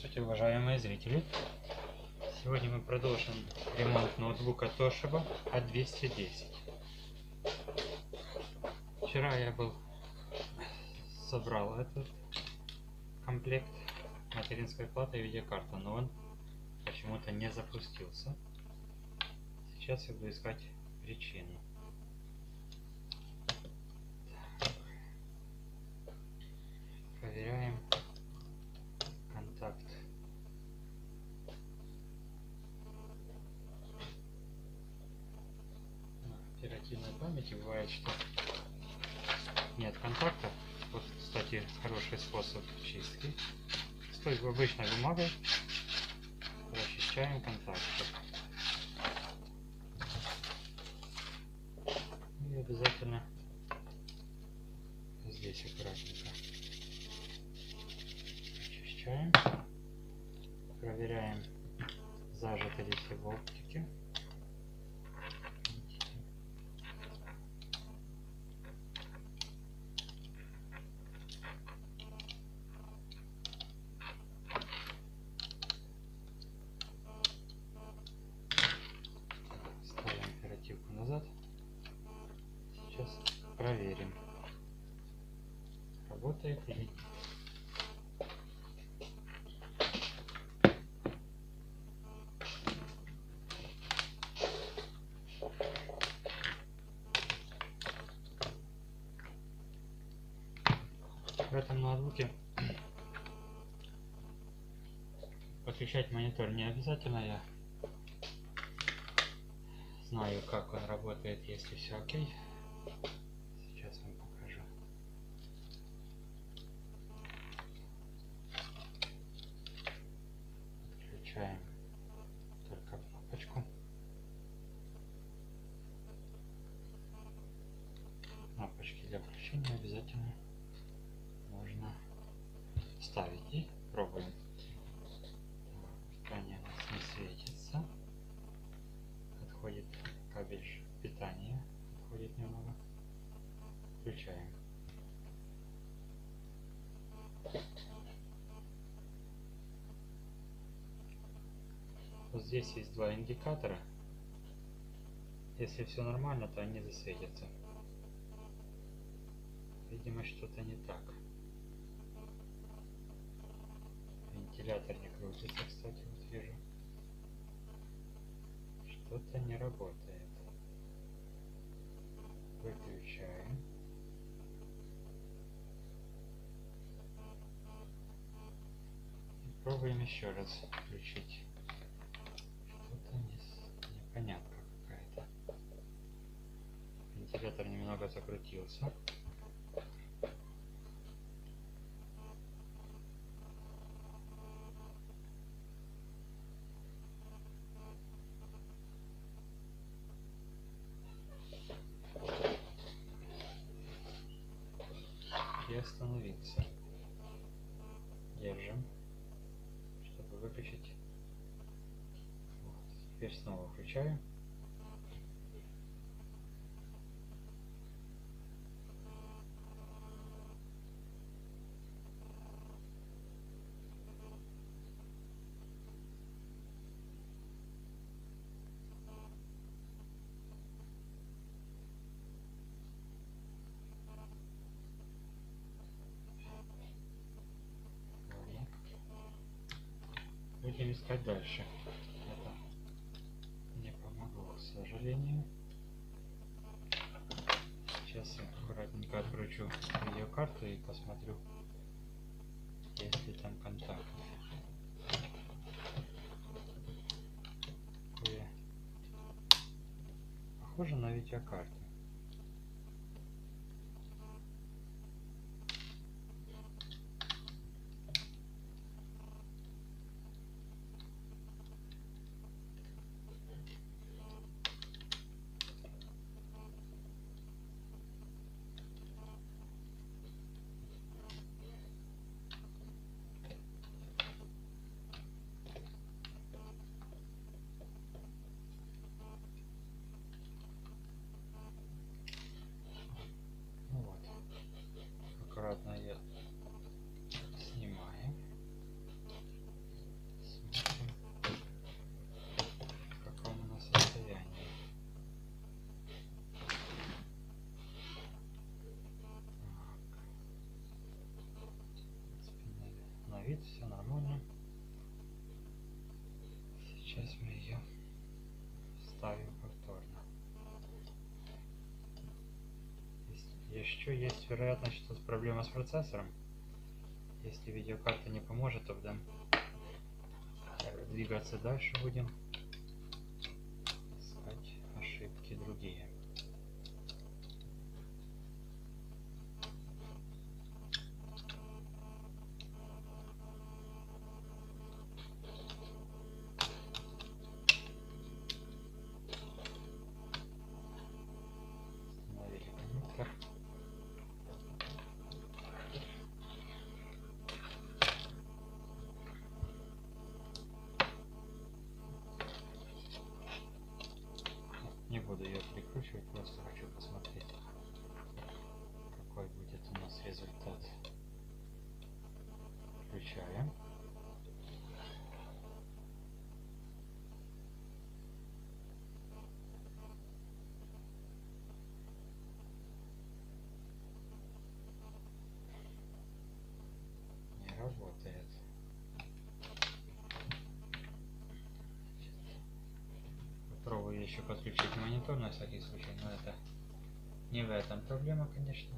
Здравствуйте, уважаемые зрители! Сегодня мы продолжим ремонт ноутбука Toshiba A210. Вчера я собрал этот комплект материнской платы и видеокарты, но он почему-то не запустился. Сейчас я буду искать причину. Проверяем контакт. На оперативной памяти бывает, что нет контакта. Вот, кстати, хороший способ чистки. С той обычной бумагой расчищаем контакты. И обязательно здесь аккуратненько очищаем. Проверяем, зажаты ли все болтики. Ставим оперативку назад. Сейчас проверим, работает или нет. В этом ноутбуке подключать монитор не обязательно. Я знаю, как он работает, если все окей. Сейчас вам покажу. Отключаем только кнопочку. Кнопочки для включения обязательно нужно ставить и пробуем. Экране у нас не светится. Отходит кабель питания, отходит немного. Включаем. Вот здесь есть два индикатора. Если все нормально, то они засветятся. Видимо, что-то не так. Вентилятор не крутится, кстати, вот вижу. Что-то не работает. Выключаем. И пробуем еще раз включить. Что-то непонятка какая-то. Вентилятор немного закрутился. И остановился. Держим, чтобы выключить. Вот. Теперь снова включаю. Будем искать дальше. Это не помогло, к сожалению. Сейчас я аккуратненько откручу видеокарту и посмотрю, есть ли там контакт. Похоже на видеокарту. вид, все нормально. Сейчас мы ее ставим повторно. Еще есть вероятность, что проблема с процессором. Если видеокарта не поможет, тогда двигаться дальше будем искать ошибки другие. Установили коннектор. Не буду ее прикручивать, просто хочу посмотреть, какой будет у нас результат. Включаем. Не работает. Попробую еще подключить монитор на всякий случай, но это не в этом проблема, конечно.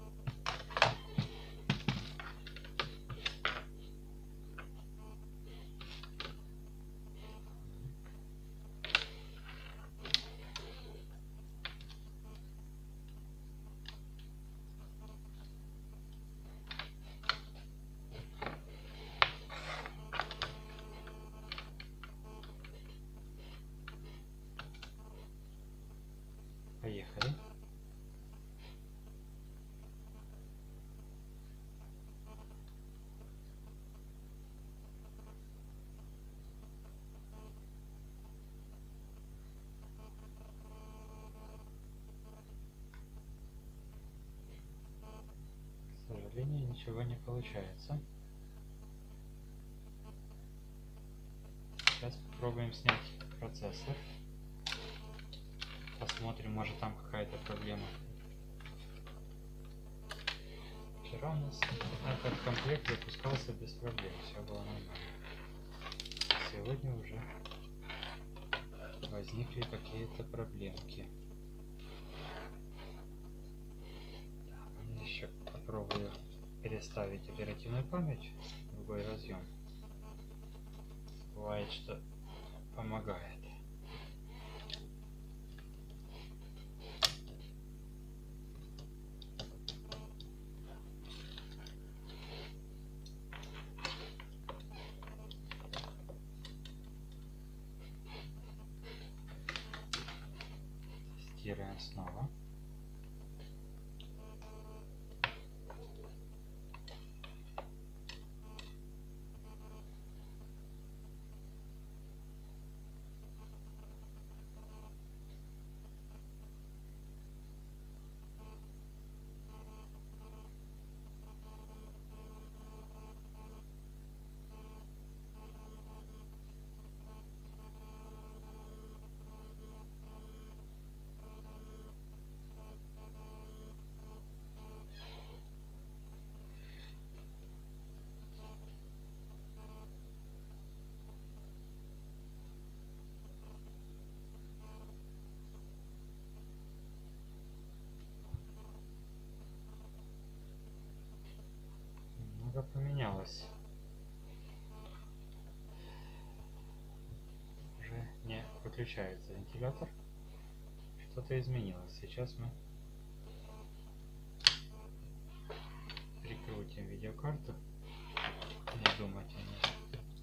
Поехали. К сожалению, ничего не получается. Сейчас попробуем снять процессор. Посмотрим, может там какая-то проблема. Вчера у нас этот комплект выпускался без проблем, все было нормально. Сегодня уже возникли какие-то проблемки. Еще попробую переставить оперативную память в другой разъем. Бывает, что помогает. Тестируем снова. Много поменялось. Уже не выключается вентилятор. Что-то изменилось. Сейчас мы прикрутим видеокарту. Не думать о ней.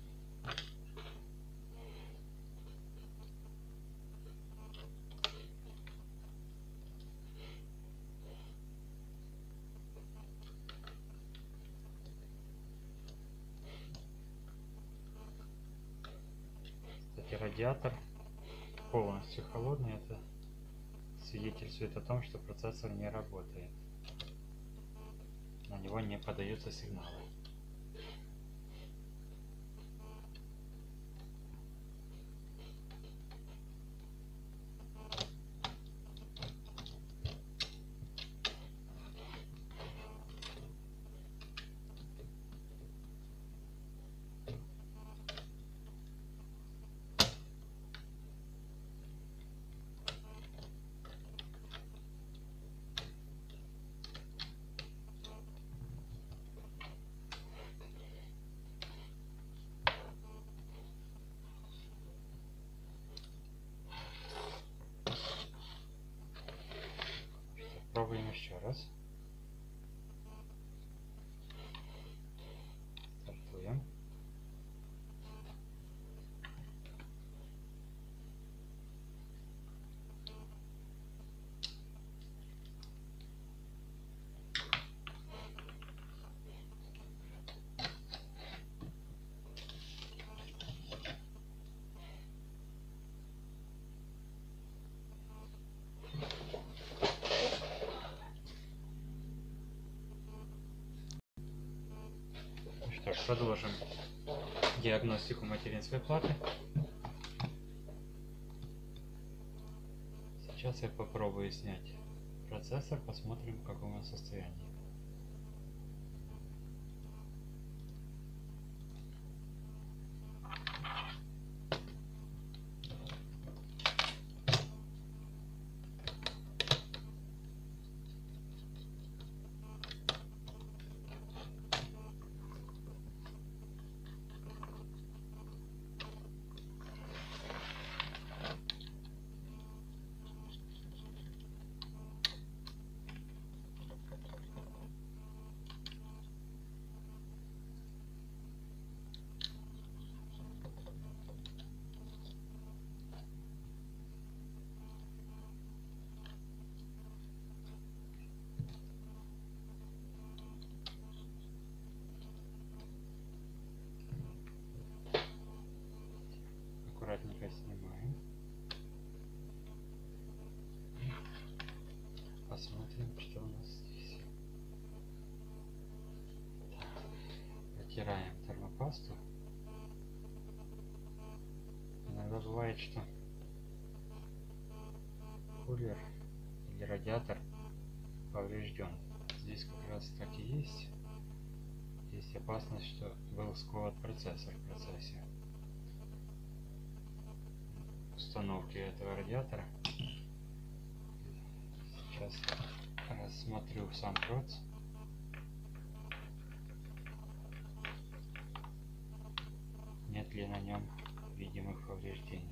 Кстати, радиатор полностью холодный. Это свидетельствует о том, что процессор не работает. На него не подаются сигналы. Так, продолжим диагностику материнской платы. Сейчас я попробую снять процессор, посмотрим, в каком он состоянии. Аккуратненько снимаем. Посмотрим, что у нас здесь. Так, протираем термопасту. Иногда бывает, что кулер или радиатор поврежден. Здесь как раз так и есть. Есть опасность, что был скован процессор в процессе установки этого радиатора. Сейчас рассмотрю сам проц. Нет ли на нем видимых повреждений.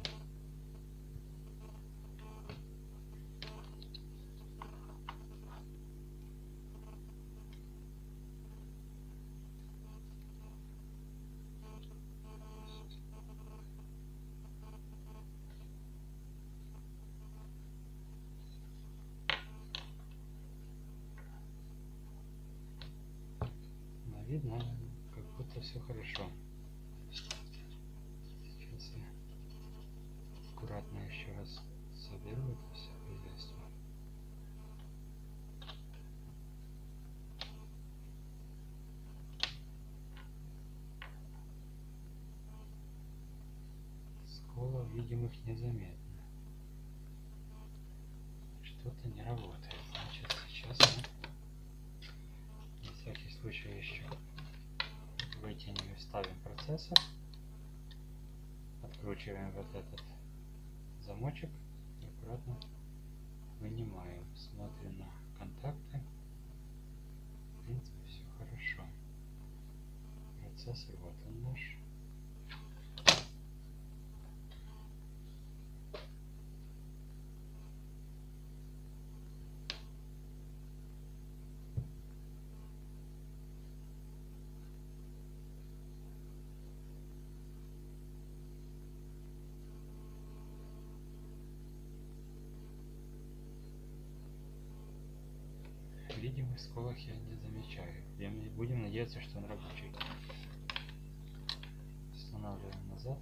Но видно, как будто все хорошо. Сейчас я аккуратно еще раз соберу это все хозяйство. Сколов видимых незаметно. Что-то не работает. Значит, сейчас мы на всякий случай еще вытянем и вставим процессор. Откручиваем вот этот замочек и аккуратно вынимаем. Смотрим на контакты. В принципе, все хорошо. Процессор, вот он наш. Видимых сколов я не замечаю. Будем надеяться, что он рабочий. Устанавливаем назад.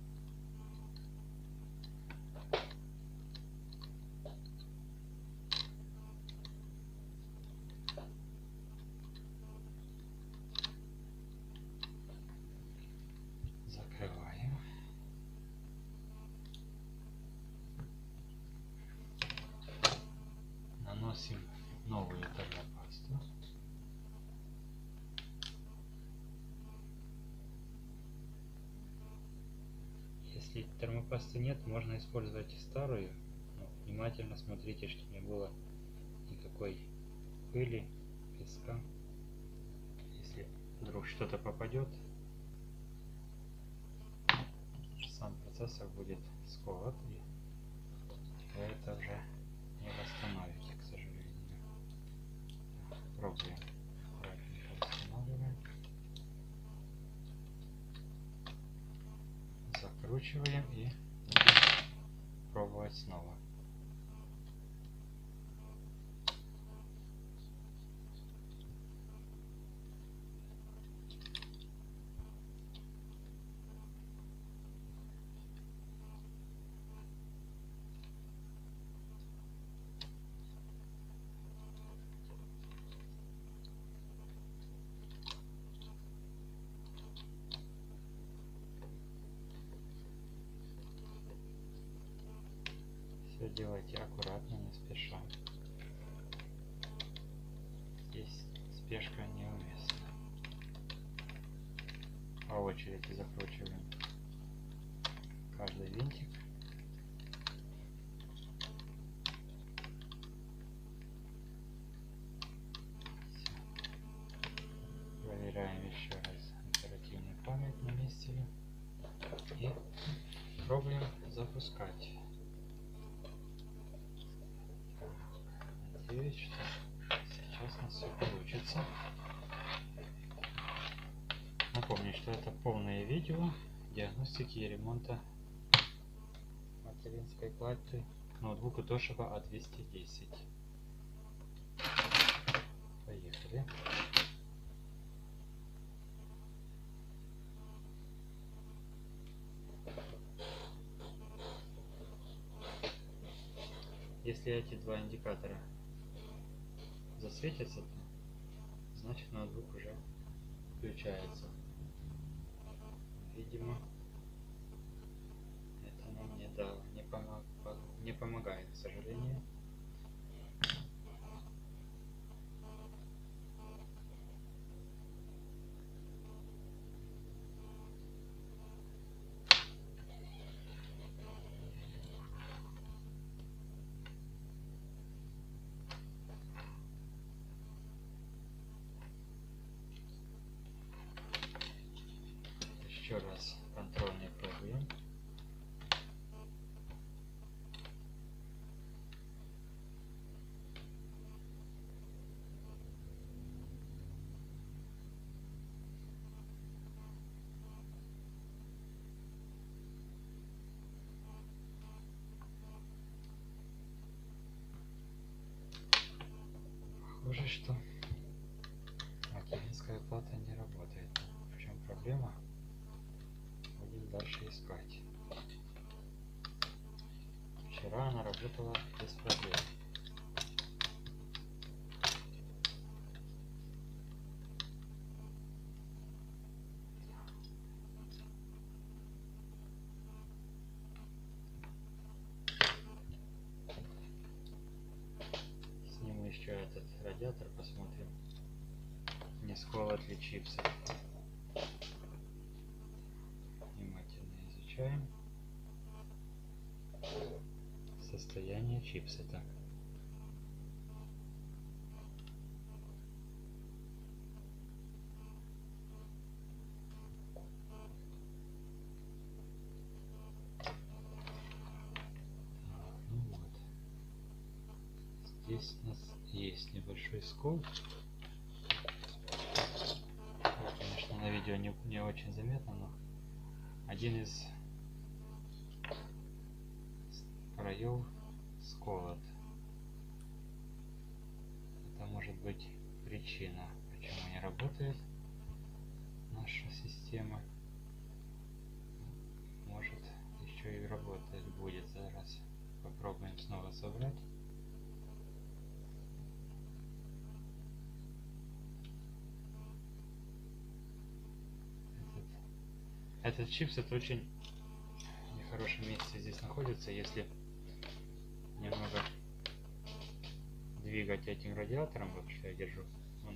Закрываем. Наносим новую термопасту. Если термопасты нет, можно использовать старую, но внимательно смотрите, чтобы не было никакой пыли, песка. Если вдруг что-то попадет, сам процессор будет скован, и это уже не восстановите, к сожалению. Пробуем. Аккуратненько устанавливаем. Закручиваем и будем пробовать снова. делайте аккуратно, не спеша. Здесь спешка неуместна. По очереди закручиваем каждый винтик. Всё. Проверяем еще раз, оперативную память на месте ли. И пробуем запускать. Надеюсь, что сейчас у нас все получится. Напомню, что это полное видео диагностики и ремонта материнской платы ноутбука Toshiba A210. Поехали. Если эти два индикатора засветятся, значит ноутбук уже включается. Видимо, это нам не помогает, к сожалению. Еще раз контрольный пробуем. Похоже, что материнская плата не работает. В чем проблема? Будем дальше искать. Вчера она работала без проблем. Сниму еще этот радиатор, посмотрим, не сколот ли чипсы. Внимательно изучаем состояние чипсета. Ну вот. Здесь у нас есть небольшой скол. Конечно, на видео не очень заметно, но один из краев сколот. Это может быть причина, почему не работает наша система. Может, еще и работать будет. Зараз попробуем снова собрать. Этот чипсет очень в нехорошем месте здесь находится. Если немного двигать этим радиатором, вот что я держу, он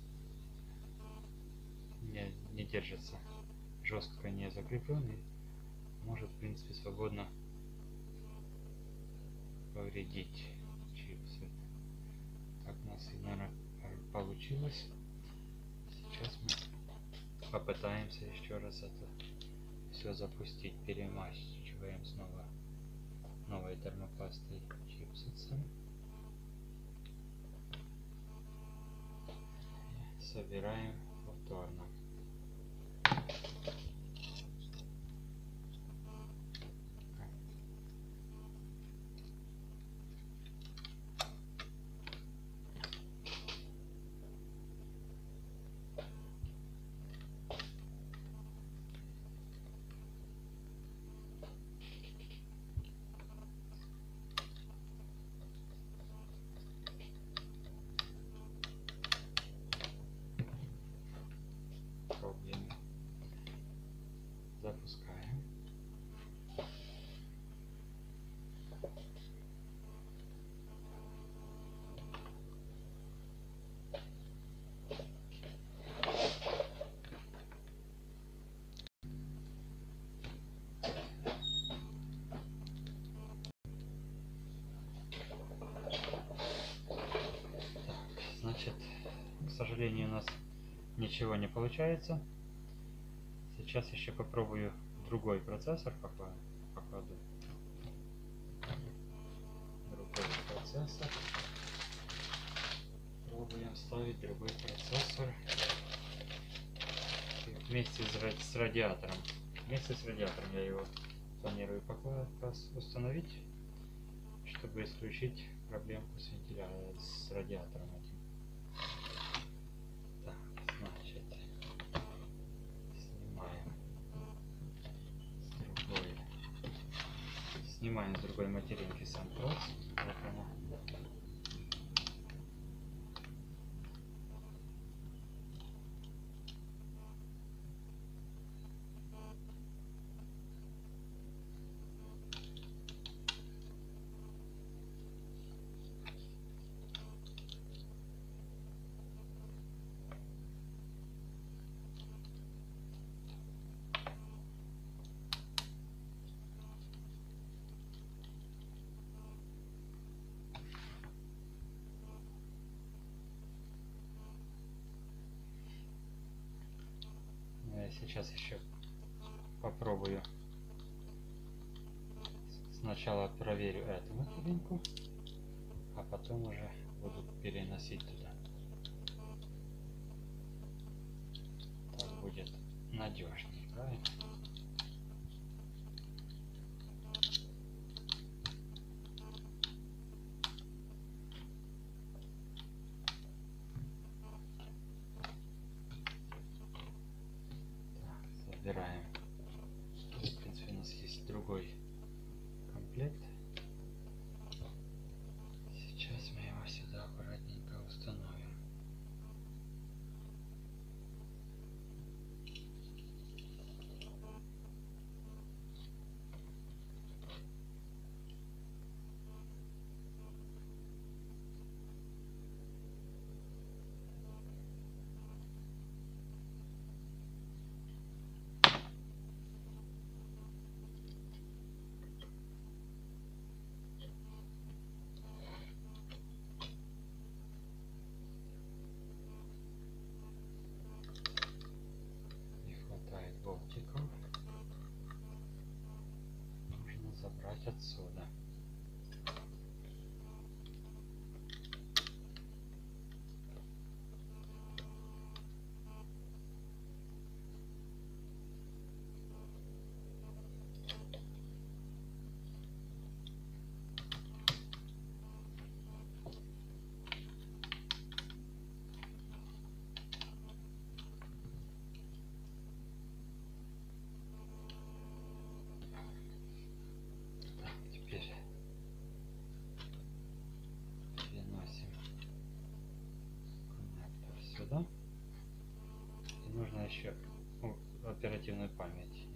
не держится, жестко не закрепленный, может в принципе свободно повредить чипсет. Так у нас, наверное, получилось. Сейчас мы попытаемся еще раз это все запустить. Перемачиваем снова новой термопастой чипсетом. Собираем повторно. сожалению, у нас ничего не получается. Сейчас еще попробую другой процессор покладу. Другой процессор. Пробуем ставить другой процессор. Вместе с радиатором. Вместе с радиатором я его планирую пока установить, чтобы исключить проблемку с вентиляцией, с радиатором этим. Так, значит, снимаем с другой материнки сам трос. Сейчас еще попробую. Сначала проверю эту материнку, а потом уже буду переносить туда. Так будет надежнее, правильно? Собираем. В принципе, у нас есть другой комплект. Сейчас мы его сюда аккуратненько установим. Болтиков нужно забрать отсюда. Сюда. И нужно еще оперативную память.